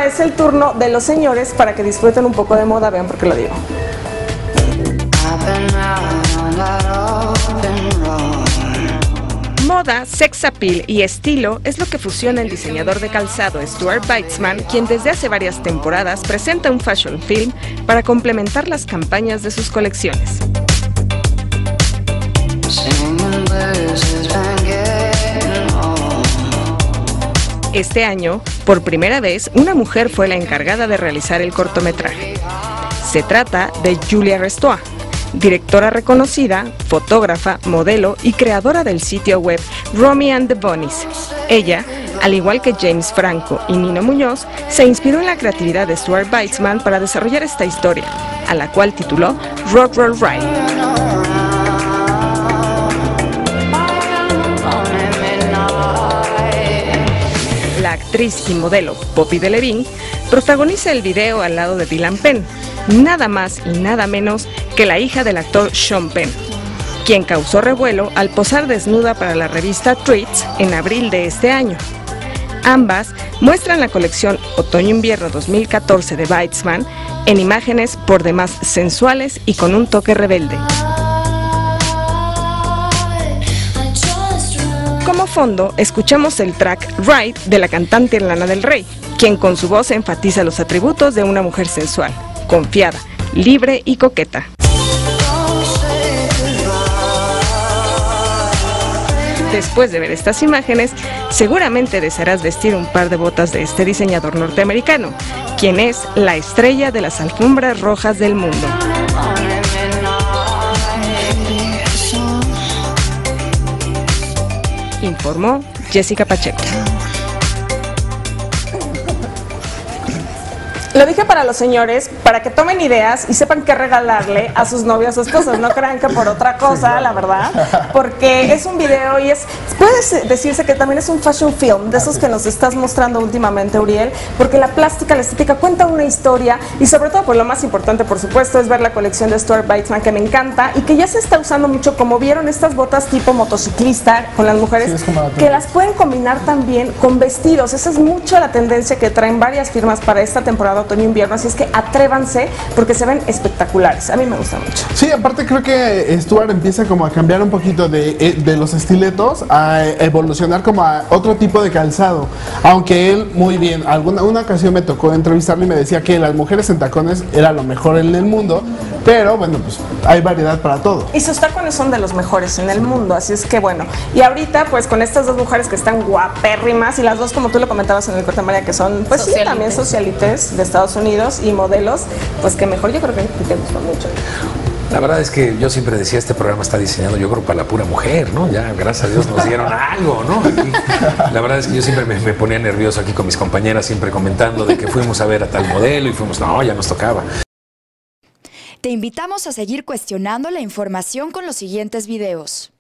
es el turno de los señores para que disfruten un poco de moda. Vean por qué lo digo. Moda, sex appeal y estilo es lo que fusiona el diseñador de calzado Stuart Weitzman, quien desde hace varias temporadas presenta un fashion film para complementar las campañas de sus colecciones. Este año, por primera vez, una mujer fue la encargada de realizar el cortometraje. Se trata de Julia Restois, directora reconocida, fotógrafa, modelo y creadora del sitio web Romy and the Bunnies. Ella, al igual que James Franco y Nino Muñoz, se inspiró en la creatividad de Stuart Weitzman para desarrollar esta historia, a la cual tituló Rock Roll Ride. La actriz y modelo Poppy Delevingne protagoniza el video al lado de Dylan Penn, nada más y nada menos que la hija del actor Sean Penn, quien causó revuelo al posar desnuda para la revista Treats en abril de este año. Ambas muestran la colección Otoño-Invierno 2014 de Weitzman en imágenes por demás sensuales y con un toque rebelde. Como fondo, escuchamos el track Ride de la cantante Lana del Rey, quien con su voz enfatiza los atributos de una mujer sensual, confiada, libre y coqueta. Después de ver estas imágenes, seguramente desearás vestir un par de botas de este diseñador norteamericano, quien es la estrella de las alfombras rojas del mundo. Informó Jessica Pacheco. Lo dije para los señores, para que tomen ideas y sepan qué regalarle a sus novias o esposas. No crean que por otra cosa, la verdad, porque es un video y puede decirse que también es un fashion film, de esos que nos estás mostrando últimamente, Uriel, porque la plástica, la estética cuenta una historia y sobre todo, pues lo más importante, por supuesto, es ver la colección de Stuart Weitzman, que me encanta y que ya se está usando mucho, como vieron estas botas tipo motociclista con las mujeres, que las pueden combinar también con vestidos. Esa es mucho la tendencia que traen varias firmas para esta temporada otoño-invierno, así es que atrévanse porque se ven espectaculares. A mí me gusta mucho. Sí, aparte creo que Stuart empieza como a cambiar un poquito de los estiletos, a evolucionar como a otro tipo de calzado, aunque él muy bien, una ocasión me tocó entrevistarlo y me decía que las mujeres en tacones era lo mejor en el mundo, pero bueno, pues hay variedad para todo. Y sus tacones son de los mejores en el mundo, así es que bueno. Y ahorita pues con estas dos mujeres que están guapérrimas y las dos, como tú lo comentabas en el corte, María, que son pues sí, también socialites de Estados Unidos y modelos, pues que mejor, yo creo que te gustó mucho. La verdad es que yo siempre decía, este programa está diseñado, yo creo, para la pura mujer, ¿no? Ya, gracias a Dios, nos dieron algo, ¿no? Aquí, la verdad es que yo siempre me ponía nervioso aquí con mis compañeras, siempre comentando de que fuimos a ver a tal modelo y fuimos, no, ya nos tocaba. Te invitamos a seguir cuestionando la información con los siguientes videos.